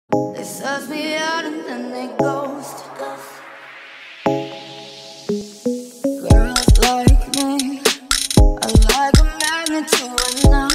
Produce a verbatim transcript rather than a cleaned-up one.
They search me out and then they ghost. Girls like me are like a magnet to a knife.